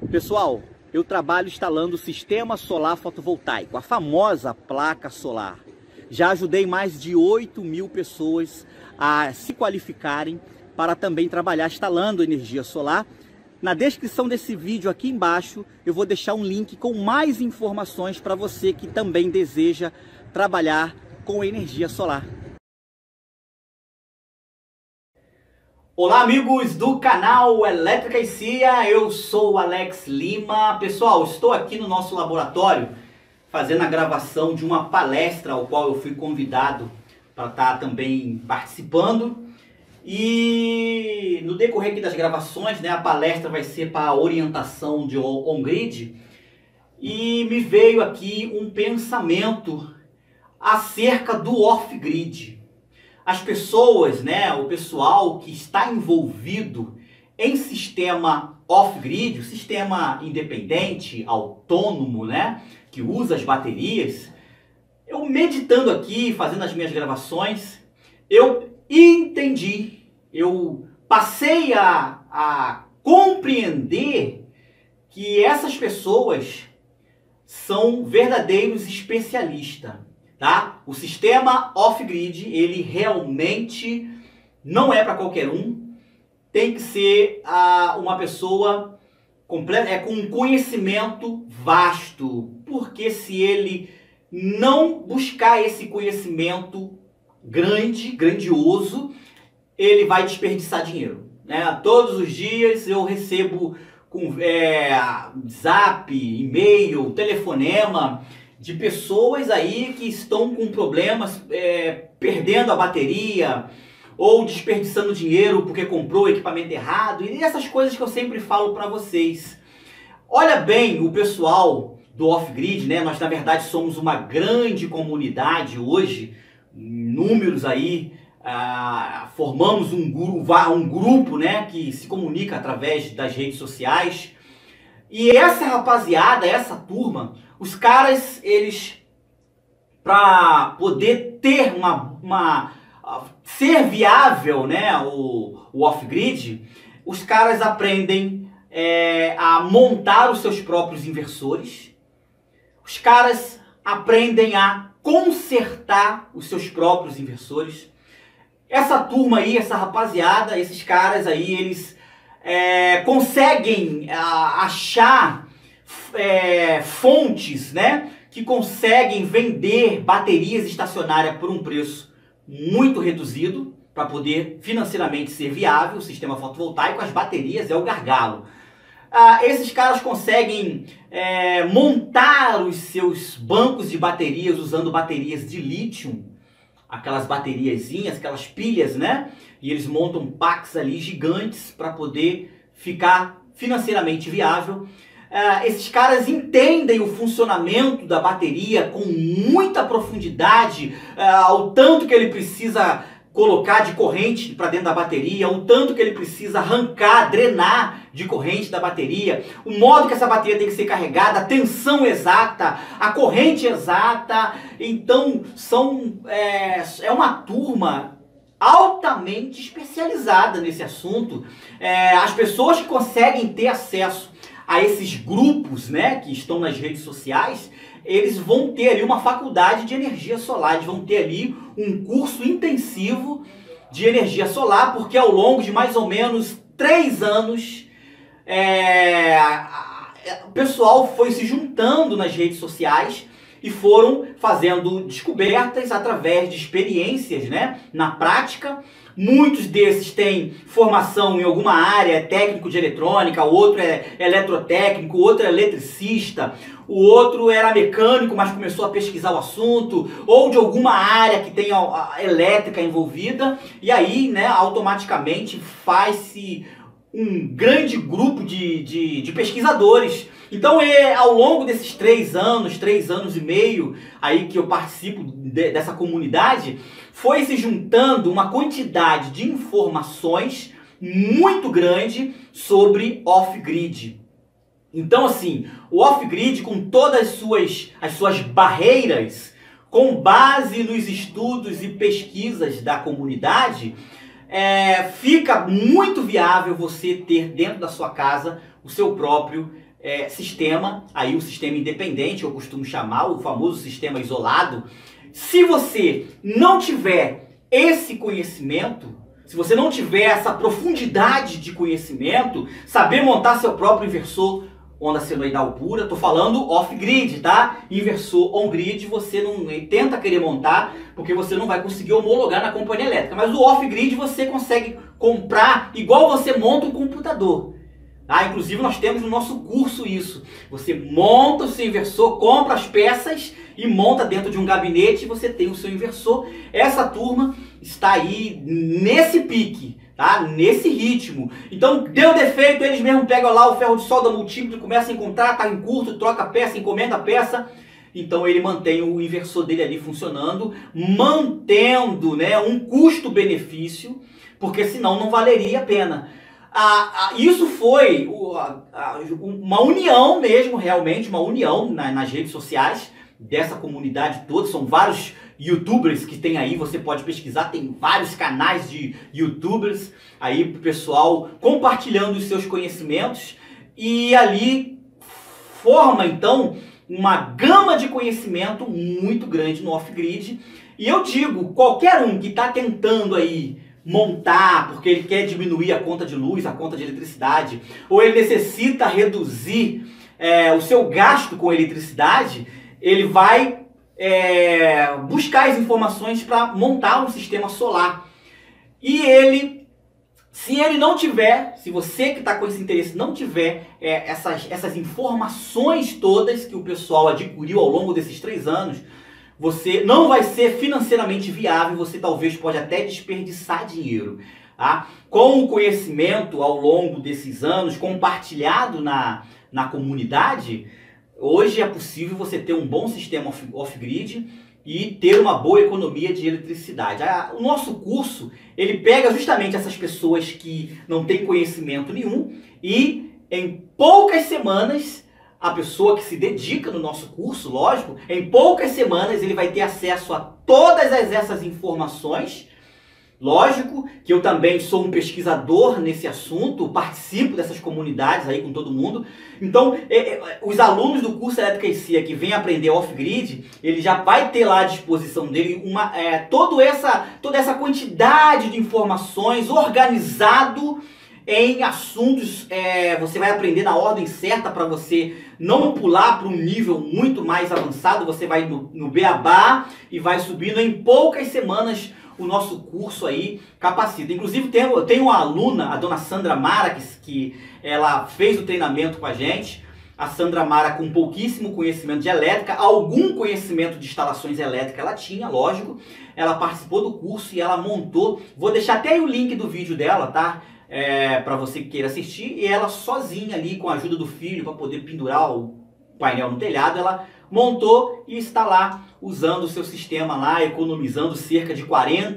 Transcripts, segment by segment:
Pessoal, eu trabalho instalando o sistema solar fotovoltaico, a famosa placa solar. Já ajudei mais de 8.000 pessoas a se qualificarem para também trabalhar instalando energia solar. Na descrição desse vídeo aqui embaixo eu vou deixar um link com mais informações para você que também deseja trabalhar com energia solar. Olá amigos do canal Elétrica e CIA, eu sou o Alex Lima. Pessoal, estou aqui no nosso laboratório fazendo a gravação de uma palestra ao qual eu fui convidado para estar também participando. E no decorrer aqui das gravações, a palestra vai ser para a orientação de on-grid. E me veio aqui um pensamento acerca do off-grid. As pessoas, o pessoal que está envolvido em sistema off-grid, o sistema independente, autônomo, que usa as baterias, eu meditando aqui, fazendo as minhas gravações, eu entendi, eu passei a compreender que essas pessoas são verdadeiros especialistas. Tá? O sistema off-grid, ele realmente não é para qualquer um. Tem que ser uma pessoa com um conhecimento vasto. Porque se ele não buscar esse conhecimento grandioso, ele vai desperdiçar dinheiro. Todos os dias eu recebo zap, e-mail, telefonema de pessoas aí que estão com problemas, perdendo a bateria ou desperdiçando dinheiro porque comprou o equipamento errado, e essas coisas que eu sempre falo para vocês. Olha bem, o pessoal do off-grid, nós na verdade somos uma grande comunidade hoje, números aí, formamos um grupo que se comunica através das redes sociais. E essa rapaziada, essa turma, os caras, eles, para poder ter ser viável, o off-grid, os caras aprendem a montar os seus próprios inversores, os caras aprendem a consertar os seus próprios inversores. Essa turma aí, essa rapaziada, esses caras aí, eles conseguem achar fontes, que conseguem vender baterias estacionárias por um preço muito reduzido para poder financeiramente ser viável o sistema fotovoltaico. As baterias é o gargalo. Esses caras conseguem montar os seus bancos de baterias usando baterias de lítio, aquelas bateriazinhas, aquelas pilhas, e eles montam packs ali gigantes para poder ficar financeiramente viável. Esses caras entendem o funcionamento da bateria com muita profundidade, o tanto que ele precisa colocar de corrente para dentro da bateria, o tanto que ele precisa arrancar, drenar de corrente da bateria, o modo que essa bateria tem que ser carregada, a tensão exata, a corrente exata. Então é uma turma altamente especializada nesse assunto. As pessoas que conseguem ter acesso a esses grupos, que estão nas redes sociais, eles vão ter ali uma faculdade de energia solar, eles vão ter ali um curso intensivo de energia solar, porque ao longo de mais ou menos 3 anos, o pessoal foi se juntando nas redes sociais e foram fazendo descobertas através de experiências, na prática. Muitos desses têm formação em alguma área, é técnico de eletrônica, o outro é eletrotécnico, o outro é eletricista, o outro era mecânico, mas começou a pesquisar o assunto, ou de alguma área que tem a elétrica envolvida, e aí, automaticamente faz-se um grande grupo de pesquisadores. Então, ao longo desses 3 anos e meio aí que eu participo dessa comunidade, foi se juntando uma quantidade de informações muito grande sobre off-grid. Então, assim, o off-grid, com todas as suas barreiras, com base nos estudos e pesquisas da comunidade, fica muito viável você ter dentro da sua casa o seu próprio sistema, aí o sistema independente, eu costumo chamar, o famoso sistema isolado. Se você não tiver esse conhecimento, se você não tiver essa profundidade de conhecimento, saber montar seu próprio inversor onda senoidal pura, tô falando off-grid, tá? Inversor on-grid você não tenta querer montar, porque você não vai conseguir homologar na companhia elétrica. Mas o off-grid você consegue comprar igual você monta um computador. Ah, inclusive nós temos no nosso curso isso. Você monta o seu inversor, compra as peças e monta dentro de um gabinete e você tem o seu inversor. Essa turma está aí nesse pique, tá? Nesse ritmo. Então deu defeito, eles mesmos pegam lá o ferro de solda múltiplo, começam a encontrar, tá em curto, troca a peça, encomenda a peça. Então ele mantém o inversor dele ali funcionando, mantendo, né, um custo-benefício, porque senão não valeria a pena. Isso foi uma união mesmo, realmente, uma união nas redes sociais dessa comunidade toda. São vários youtubers que tem aí, você pode pesquisar, tem vários canais de youtubers aí pro pessoal compartilhando os seus conhecimentos e ali forma então uma gama de conhecimento muito grande no off-grid. E eu digo, qualquer um que está tentando aí montar, porque ele quer diminuir a conta de luz, a conta de eletricidade, ou ele necessita reduzir o seu gasto com eletricidade, ele vai buscar as informações para montar um sistema solar. E ele, se ele não tiver, se você que está com esse interesse não tiver essas informações todas que o pessoal adquiriu ao longo desses 3 anos, você não vai ser financeiramente viável, você talvez pode até desperdiçar dinheiro. Tá? Com o conhecimento ao longo desses anos compartilhado na comunidade, hoje é possível você ter um bom sistema off-grid e ter uma boa economia de eletricidade. O nosso curso, ele pega justamente essas pessoas que não têm conhecimento nenhum e em poucas semanas, a pessoa que se dedica no nosso curso, lógico, em poucas semanas ele vai ter acesso a todas essas informações. Lógico que eu também sou um pesquisador nesse assunto, participo dessas comunidades aí com todo mundo. Então, os alunos do curso Elétrica e CIA que vêm aprender off-grid, ele já vai ter lá à disposição dele toda essa quantidade de informações organizado em assuntos, você vai aprender na ordem certa para você não pular para um nível muito mais avançado. Você vai no beabá e vai subindo. Em poucas semanas o nosso curso aí capacita. Inclusive tem uma aluna, a dona Sandra Mara, que ela fez o treinamento com a gente. A Sandra Mara com pouquíssimo conhecimento de elétrica, algum conhecimento de instalações elétricas ela tinha, lógico. Ela participou do curso e ela montou, vou deixar até aí o link do vídeo dela, tá? Para você que queira assistir, e ela sozinha ali, com a ajuda do filho, para poder pendurar o painel no telhado, ela montou e está lá usando o seu sistema lá, economizando cerca de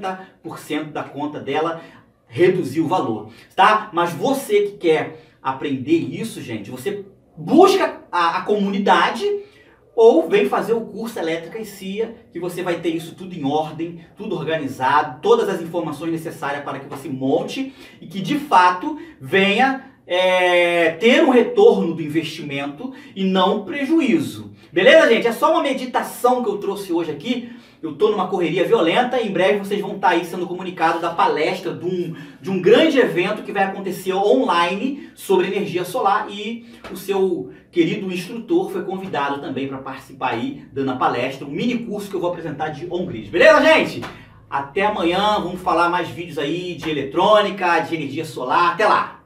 40% da conta dela, reduziu o valor, tá? Mas você que quer aprender isso, gente, você busca a comunidade ou vem fazer o curso Elétrica e CIA, que você vai ter isso tudo em ordem, tudo organizado, todas as informações necessárias para que você monte e que de fato venha ter um retorno do investimento e não prejuízo. Beleza, gente? É só uma meditação que eu trouxe hoje aqui. Eu estou numa correria violenta e em breve vocês vão estar aí sendo comunicados da palestra de um grande evento que vai acontecer online sobre energia solar e o seu querido instrutor foi convidado também para participar aí, dando a palestra, um mini curso que eu vou apresentar de on-grid. Beleza, gente? Até amanhã, vamos falar mais vídeos aí de eletrônica, de energia solar. Até lá!